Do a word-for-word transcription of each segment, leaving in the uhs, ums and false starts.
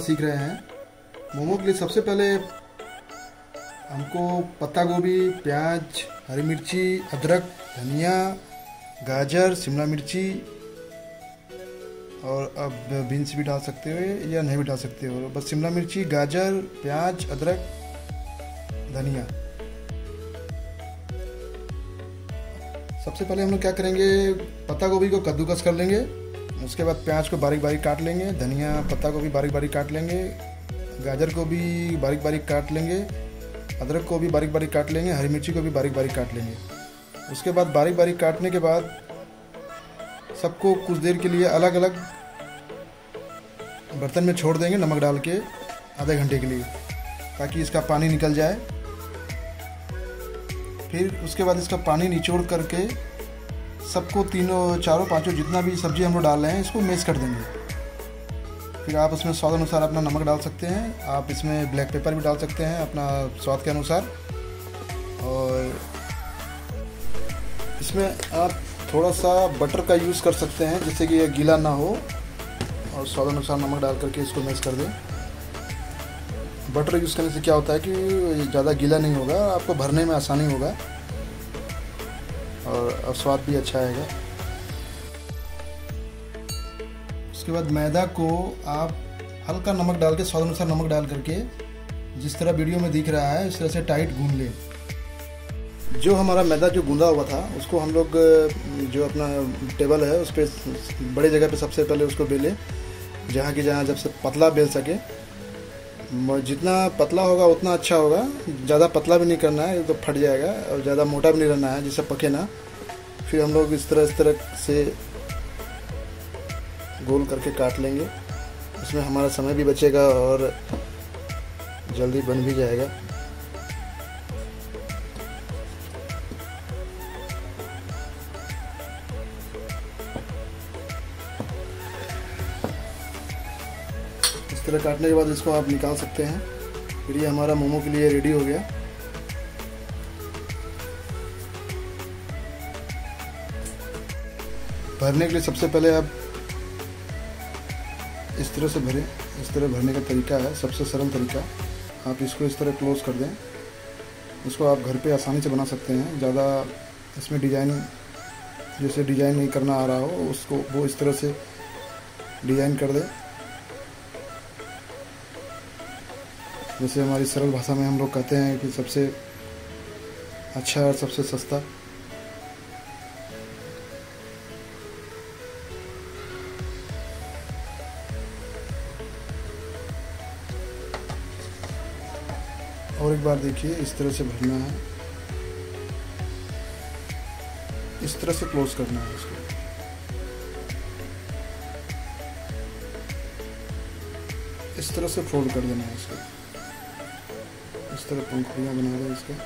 सीख रहे हैं। मोमो के लिए सबसे पहले हमको पत्ता गोभी, प्याज, हरी मिर्ची, अदरक, धनिया, गाजर, शिमला मिर्ची और अब बीन्स भी डाल सकते हो या नहीं भी डाल सकते हो। बस शिमला मिर्ची, गाजर, प्याज, अदरक, धनिया। सबसे पहले हम लोग क्या करेंगे, पत्ता गोभी को कद्दूकस कर लेंगे। उसके बाद प्याज को बारीक बारीक काट लेंगे, धनिया पत्ता को भी बारीक बारीक काट लेंगे, गाजर को भी बारीक बारीक काट लेंगे, अदरक को भी बारीक बारीक काट लेंगे, हरी मिर्ची को भी बारीक बारीक काट लेंगे। उसके बाद बारीक बारीक काटने के बाद सबको कुछ देर के लिए अलग अलग बर्तन में छोड़ देंगे नमक डाल के आधे घंटे के लिए, ताकि इसका पानी निकल जाए। फिर उसके बाद इसका पानी निचोड़ करके सबको तीनों चारों पांचों जितना भी सब्जी हम लोग डाल रहे हैं इसको मैश कर देंगे। फिर आप उसमें स्वाद अनुसार अपना नमक डाल सकते हैं, आप इसमें ब्लैक पेपर भी डाल सकते हैं अपना स्वाद के अनुसार। और इसमें आप थोड़ा सा बटर का यूज़ कर सकते हैं जिससे कि ये गीला ना हो, और स्वाद अनुसार नमक डाल करके इसको मैश कर दें। बटर यूज़ करने से क्या होता है कि ज़्यादा गीला नहीं होगा, आपको भरने में आसानी होगा और स्वाद भी अच्छा आएगा। उसके बाद मैदा को आप हल्का नमक डाल के, स्वाद अनुसार नमक डाल करके, जिस तरह वीडियो में दिख रहा है इस तरह से टाइट गूंद लें। जो हमारा मैदा जो गूंदा हुआ था उसको हम लोग जो अपना टेबल है उस पर बड़ी जगह पे सबसे पहले उसको बेलें, जहाँ की जहाँ जब से पतला बेल सके। जितना पतला होगा उतना अच्छा होगा, ज़्यादा पतला भी नहीं करना है तो फट जाएगा, और ज़्यादा मोटा भी नहीं रहना है जिससे पके ना। फिर हम लोग इस तरह इस तरह से गोल करके काट लेंगे, इसमें हमारा समय भी बचेगा और जल्दी बन भी जाएगा। इस तरह काटने के बाद इसको आप निकाल सकते हैं। फिर ये हमारा मोमो के लिए रेडी हो गया। भरने के लिए सबसे पहले आप इस तरह से भरें। इस तरह भरने का तरीका है सबसे सरल तरीका। आप इसको इस तरह क्लोज कर दें। इसको आप घर पे आसानी से बना सकते हैं। ज़्यादा इसमें डिज़ाइन, जैसे डिज़ाइन नहीं करना आ रहा हो उसको वो इस तरह से डिज़ाइन कर दें। जैसे हमारी सरल भाषा में हम लोग कहते हैं कि सबसे अच्छा और सबसे सस्ता। और एक बार देखिए, इस तरह से भरना है, इस तरह से क्लोज करना है इसको। इस तरह से फोल्ड कर देना है इसको। इस तरह पंखुड़ियाँ बना दें इसको।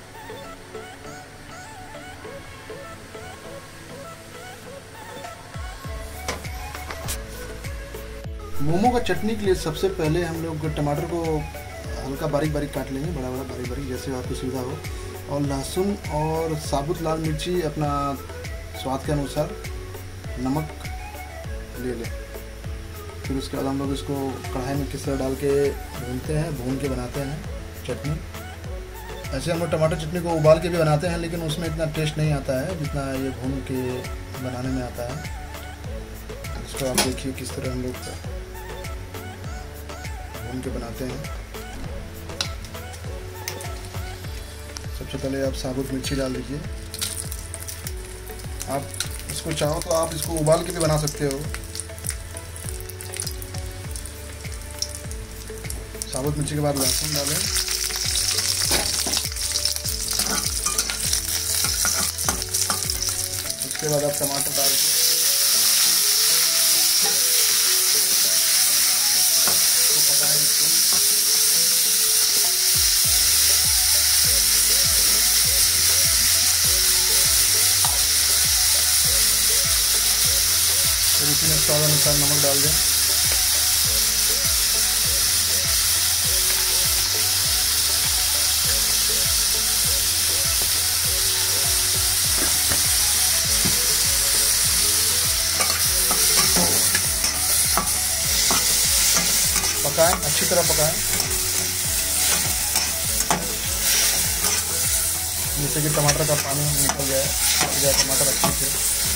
मोमो का चटनी के लिए सबसे पहले हम लोग टमाटर को हल्का बारीक बारीक काट लेंगे, बड़ा बड़ा बारीक बारीक, जैसे आपको सुविधा हो। और लहसुन और साबुत लाल मिर्ची अपना स्वाद के अनुसार, नमक ले लें। फिर उसके बाद हम लोग इसको कढ़ाई में किस तरह डाल के भूनते हैं, भून के बनाते हैं चटनी। ऐसे हम लोग टमाटर चटनी को उबाल के भी बनाते हैं, लेकिन उसमें इतना टेस्ट नहीं आता है जितना ये भून के बनाने में आता है। इसको आप देखिए किस तरह हम लोग भून के बनाते हैं। सबसे पहले आप साबुत मिर्ची डाल दीजिए। आप इसको चाहो तो आप इसको उबाल के भी बना सकते हो। साबुत मिर्ची के बाद लहसुन डालें। उसके बाद आप टमाटर डाल के पकाएं इसको। फिर इसमें स्वाद अनुसार नमक डाल दें। पकाएं, अच्छी तरह पकाएं, जिससे कि टमाटर का पानी निकल जाए, पक जाए टमाटर अच्छे से।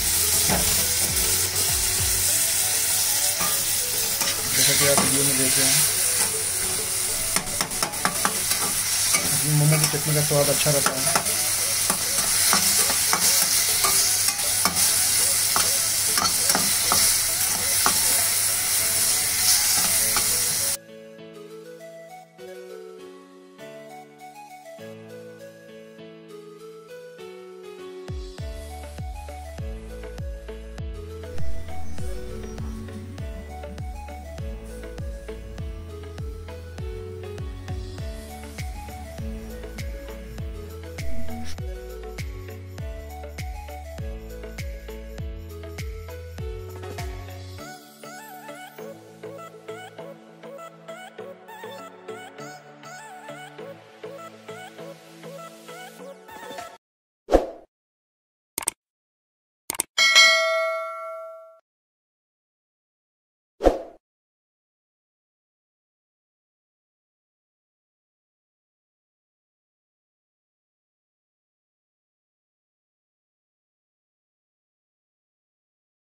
जैसा कि आप वीडियो में देख रहे हैं, मोमो की चटनी का स्वाद अच्छा रहता है।